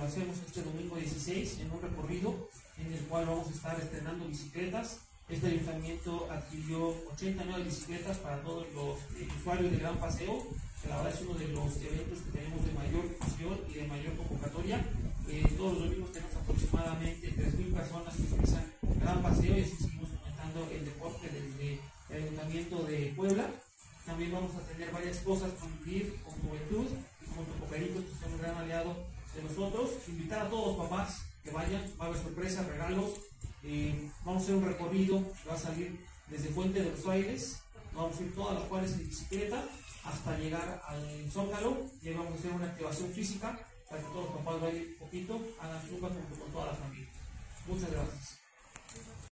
lo hacemos este domingo 16 en un recorrido en el cual vamos a estar estrenando bicicletas. Este ayuntamiento adquirió 80 nuevas bicicletas para todos los usuarios del Gran Paseo, que la verdad es uno de los eventos que tenemos de mayor difusión y de mayor convocatoria. Todos los domingos tenemos aproximadamente 3,000 personas que utilizan el Gran Paseo y así seguimos fomentando el deporte desde el Ayuntamiento de Puebla. También vamos a tener varias cosas con vivir, con Juventud y con Topocaritos, que son un gran aliado de nosotros. Invitar a todos los papás que vayan, va a haber sorpresas, regalos. Vamos a hacer un recorrido que va a salir desde Fuente de los Aires, vamos a ir todas las cuales en bicicleta hasta llegar al Zócalo y ahí vamos a hacer una activación física para que todos los papás vayan un poquito, hagan zumba junto con toda la familia. Muchas gracias.